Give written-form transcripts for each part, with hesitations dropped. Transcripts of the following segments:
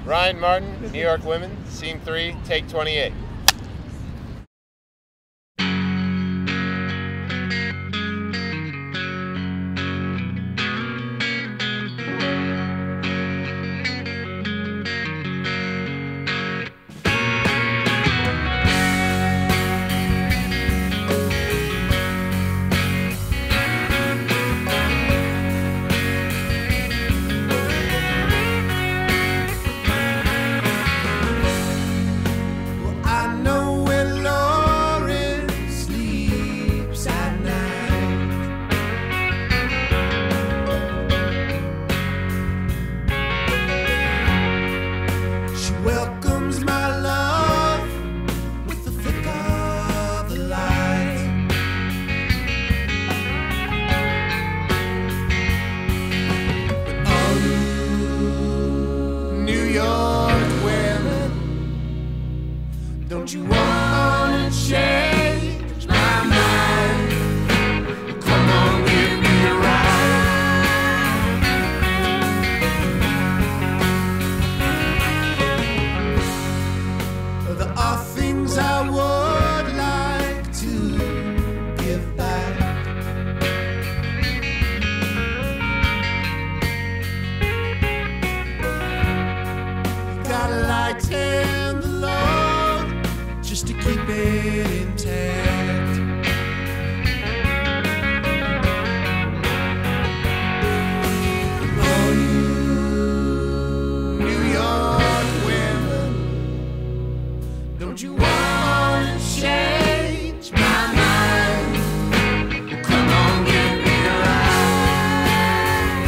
Ryan Martin, New York Women, Scene 3, Take 28. Welcomes my love with the flick of the light. Oh, New York women, don't you wanna change my mind? Come on, give me a ride. There are things I would like to give back. Gotta lighten the load just to keep it intact. Oh, New York women, don't you wanna change my mind? Well, come on, give me a ride.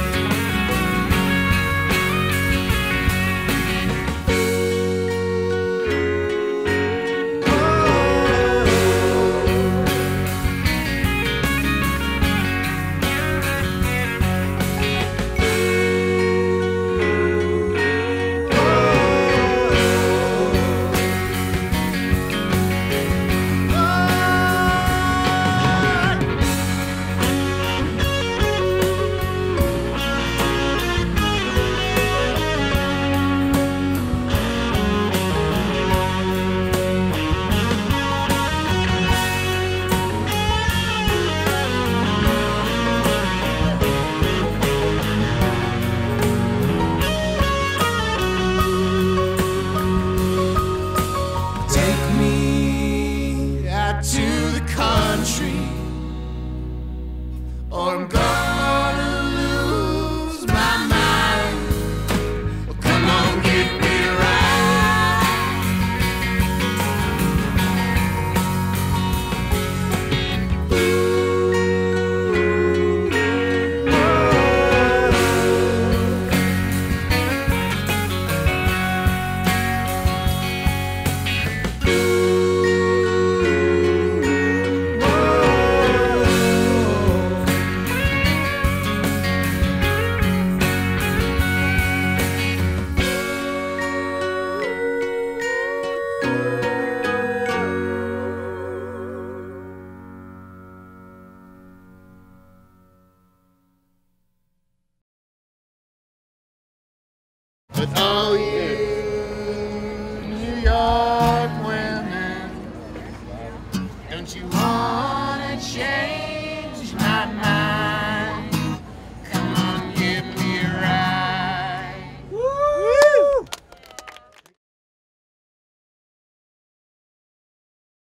Take me out to the country, or I'm gonna lose my mind. Well, come on, give me a But oh yeah.